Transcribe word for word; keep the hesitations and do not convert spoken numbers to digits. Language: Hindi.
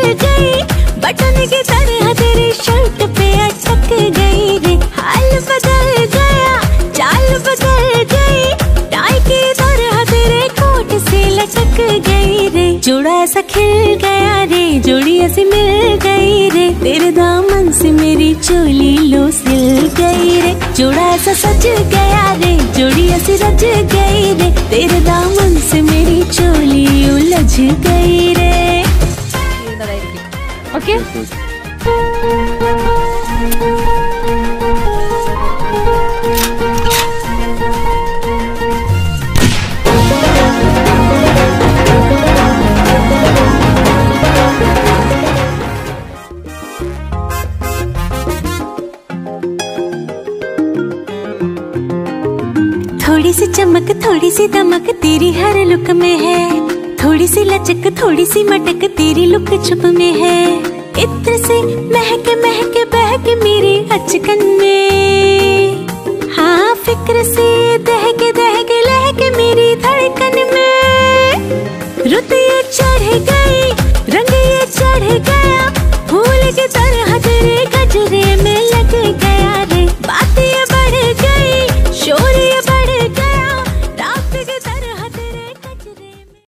गई, बटन की तरह तेरी शर्ट पे अटक गई रे। हाल बदल गया, चाल बदल गई, टाई की तरह तेरे कोट से लटक गई रे। जोड़ा ऐसा खिल गया रे, जोड़ी ऐसी मिल गई रे, तेरे दामन से मेरी चोली लो सिल गई रे। जोड़ा ऐसा सज गया रे, जोड़ी ऐसी रज गई रे, तेरे दामन से मेरी चोली उलझ गई रे। ओके थोड़ी सी चमक थोड़ी सी दमक तेरी हर लुक में है, थोड़ी सी लचक थोड़ी सी मटक तेरी लुक छुप में है। इत्र से महक महक बहक मेरे अचकन में, हाँ फिक्र से दहक दहक लहक मेरी धड़कन में। रुत ये चढ़ गई, रंग ये चढ़ गया, फूल की तरह